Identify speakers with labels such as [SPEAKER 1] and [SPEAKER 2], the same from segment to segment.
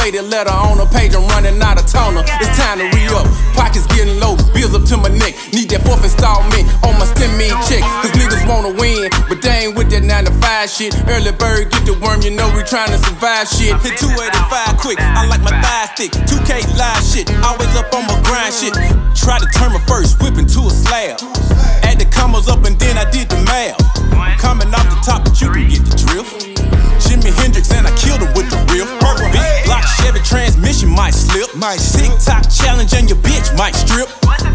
[SPEAKER 1] faded letter on a page, I'm running out of toner. It's time to re-up, pockets getting low, bills up to my neck. Need that 4th installment on my STEMI check. Cause niggas wanna win, but they ain't with that 9 to 5 shit. Early bird get the worm, you know we tryna survive shit. Hit 285 quick, I like my thighs thick. 2K live shit, always up on my grind shit. Try to turn my first whip into a slab. Add the commas up and then I did the math. Coming off the top, but you can get the drift. Jimi Hendrix and I killed him with the riff. Big block Chevy transmission might slip. TikTok challenge and your bitch might strip.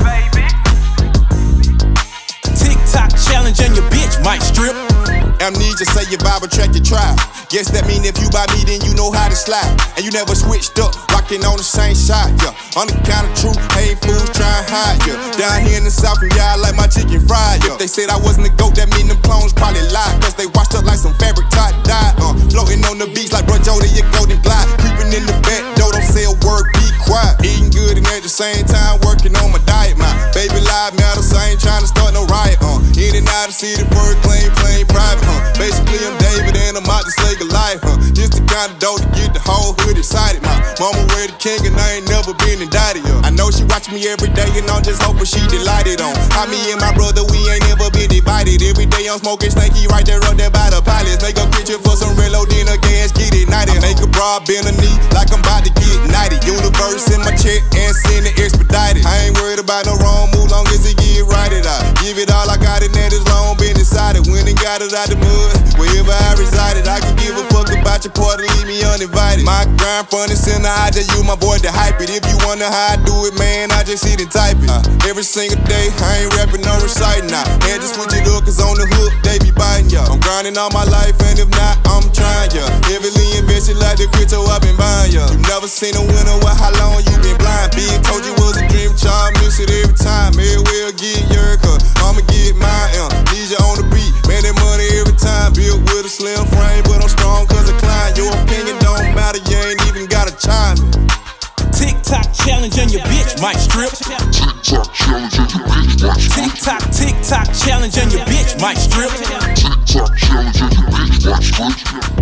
[SPEAKER 1] TikTok challenge and your bitch might strip.
[SPEAKER 2] Amnesia say your Bible track your tribe. Guess that mean if you by me then you know how to slide. And you never switched up, rocking on the same shot, yeah. On the count of truth, ain't fools trying to hide, yeah. Down here in the south and y'all like my chicken fried, yeah. If they said I wasn't a goat, that mean them clones probably lied. Cause they washed up like some fabric top dyed, floating on the beach like Bro Jody, your golden glide. Creeping in the back door, don't say a word, be quiet. Eating good and at the same time working on my diet, my baby live matter, so I ain't trying to start no riot, In and out of city for a claim private, Basically I'm David and I'm out to slay Goliath, Just the kind of dope to get the whole hood excited, my mama wear the king and I ain't never been indicted, I know she watch me every day and I'm just hoping she delighted on how me and my brother, we ain't never been divided. Every day I'm smoking stanky right there up there by the pilots. Make a picture for some reload, then a gas, get ignited. Make a bra bend a knee like I'm about to get knighted. Universe in my check and send it expedited. I ain't worried about no wrong move, long as it get righted out. Give it all I got and that is long been decided. When it got it out the mud, wherever I resided, I can give a fuck about your party, leave me uninvited. My grind front and center, I just use my voice to hype it. If you wonder how I do it, man, I just sit and type it. Every single day, I ain't rapping, no reciting now. Had to switch it up, cause on the hook, they be biting ya. I'm grinding all my life, and if not, I'm trying ya. Heavily invested like the crypto, I've been buying ya. You never seen a winner, well, how long you been blind? Big told you was a dream child, miss it every time. Everywhere get your cause I'ma get mine, Need you on the beat, man, that money every time. Built with a slim frame, but I'm strong cause I climb. Your opinion don't matter, you ain't even gotta chime in.
[SPEAKER 1] TikTok challenge and your bitch might strip.
[SPEAKER 3] TikTok challenge and your bitch might strip.
[SPEAKER 1] TikTok challenge and your bitch might strip.
[SPEAKER 3] TikTok challenge and your bitch might strip.